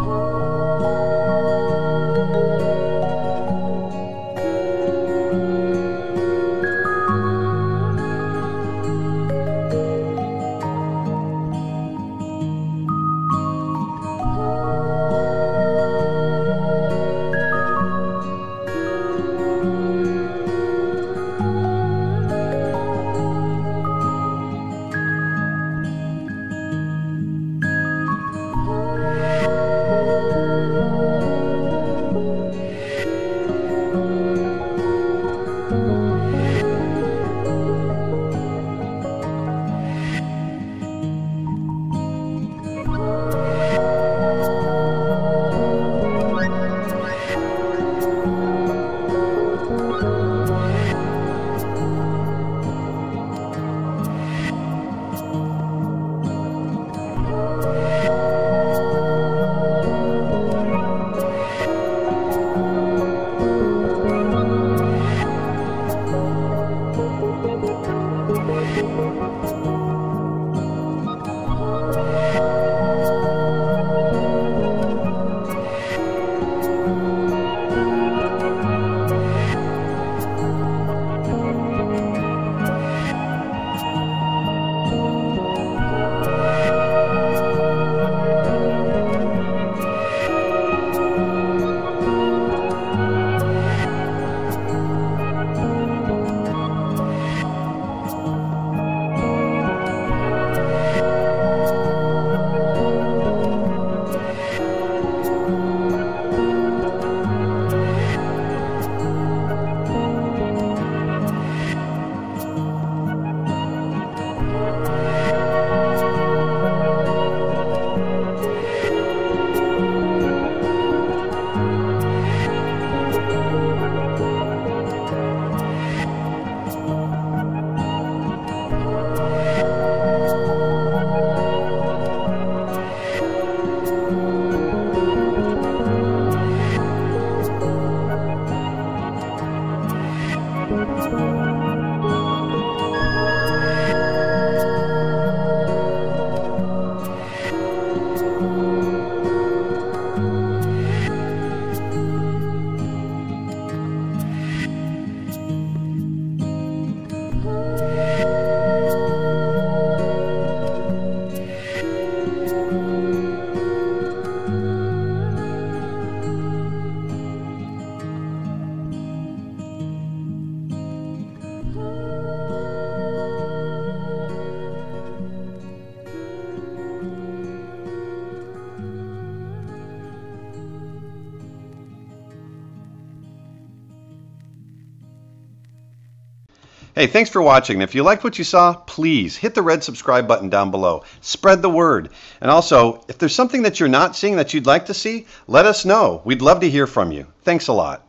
Hey, thanks for watching. If you liked what you saw, please hit the red subscribe button down below. Spread the word. And also, if there's something that you're not seeing that you'd like to see, let us know. We'd love to hear from you. Thanks a lot.